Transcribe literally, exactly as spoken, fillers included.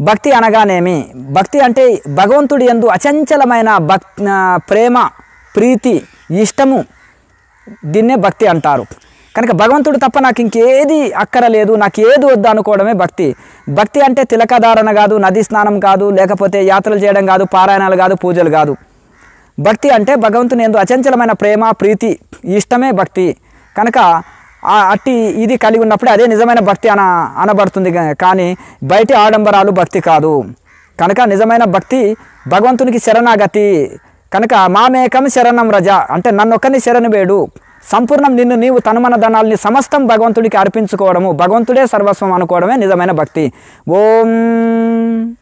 భక్తి అనగానేమి? భక్తి అంటే భగవంతుడి యందు అచంచలమైన భక్ ప్రేమ, ప్రీతి, ఇష్టము, దీన్నే భక్తి అంటారు. కనుక భగవంతుడు తప్ప నాకు ఇంకేది అక్కరలేదు, నాకు ఏది వద్దు అనుకోవడమే భక్తి. భక్తి అంటే తిలకధారణ కాదు, నది స్నానం కాదు, లేకపోతే యాత్రలు చేయడం కాదు, పారాయణాలు కాదు, పూజలు కాదు. భక్తి అంటే భగవంతుని యందు అచంచలమైన ప్రేమ, ప్రీతి, ఇష్టమే భక్తి. కనుక అట్టి ఇది కలిగి ఉన్నప్పుడే అదే నిజమైన భక్తి అన అనబడుతుంది. కానీ బయటి ఆడంబరాలు భక్తి కాదు. కనుక నిజమైన భక్తి భగవంతునికి శరణాగతి. కనుక మామేకం శరణం రజ అంటే నన్ను ఒక్కరిని శరణు వేడు, సంపూర్ణం నిన్ను నీవు తనుమన ధనాల్ని సమస్తం భగవంతుడికి అర్పించుకోవడము, భగవంతుడే సర్వస్వం అనుకోవడమే నిజమైన భక్తి. ఓం